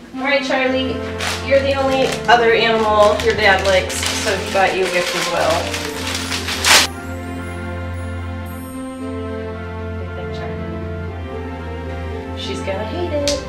Alright, Charlie, you're the only other animal your dad likes, so he got you a gift as well. What do you think, Charlie? She's gonna hate it.